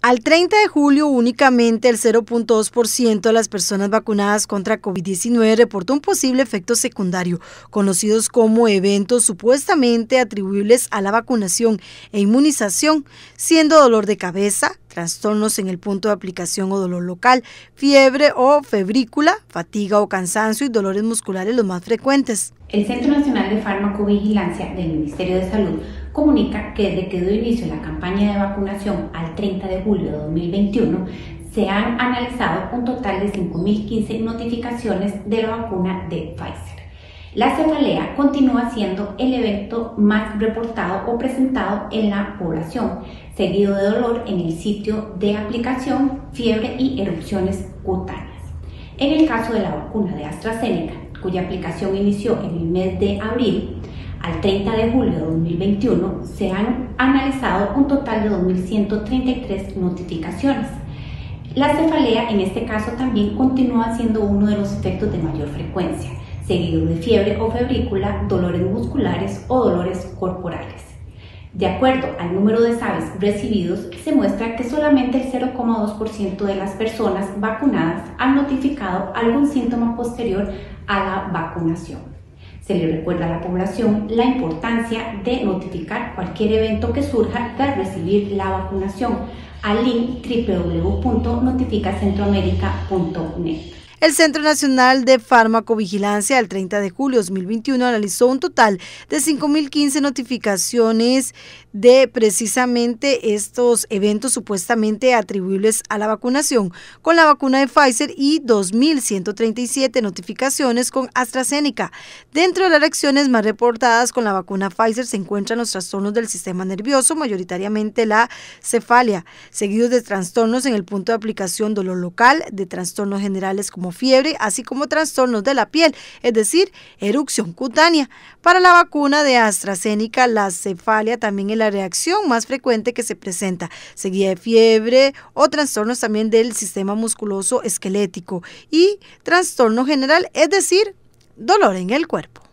Al 30 de julio, únicamente el 0.2% de las personas vacunadas contra COVID-19 reportó un posible efecto secundario, conocidos como eventos supuestamente atribuibles a la vacunación e inmunización, siendo dolor de cabeza, trastornos en el punto de aplicación o dolor local, fiebre o febrícula, fatiga o cansancio y dolores musculares los más frecuentes. El Centro Nacional de Farmacovigilancia del Ministerio de Salud comunica que desde que dio inicio la campaña de vacunación al 30 de julio de 2021, se han analizado un total de 5.015 notificaciones de la vacuna de Pfizer. La cefalea continúa siendo el evento más reportado o presentado en la población, seguido de dolor en el sitio de aplicación, fiebre y erupciones cutáneas. En el caso de la vacuna de AstraZeneca, cuya aplicación inició en el mes de abril, al 30 de julio de 2021 se han analizado un total de 2.133 notificaciones. La cefalea en este caso también continúa siendo uno de los efectos de mayor frecuencia, seguido de fiebre o febrícula, dolores musculares o dolores corporales. De acuerdo al número de SAVES recibidos, se muestra que solamente el 0,2% de las personas vacunadas han notificado algún síntoma posterior a la vacunación. Se le recuerda a la población la importancia de notificar cualquier evento que surja tras recibir la vacunación al link www.notificacentroamerica.net. El Centro Nacional de Farmacovigilancia al 30 de julio de 2021 analizó un total de 5.015 notificaciones de precisamente estos eventos supuestamente atribuibles a la vacunación con la vacuna de Pfizer y 2.137 notificaciones con AstraZeneca. Dentro de las reacciones más reportadas con la vacuna Pfizer se encuentran los trastornos del sistema nervioso, mayoritariamente la cefalea, seguidos de trastornos en el punto de aplicación, dolor local, de trastornos generales como fiebre, así como trastornos de la piel, es decir, erupción cutánea. Para la vacuna de AstraZeneca, la cefalea también es la reacción más frecuente que se presenta, seguida de fiebre o trastornos también del sistema musculoso esquelético y trastorno general, es decir, dolor en el cuerpo.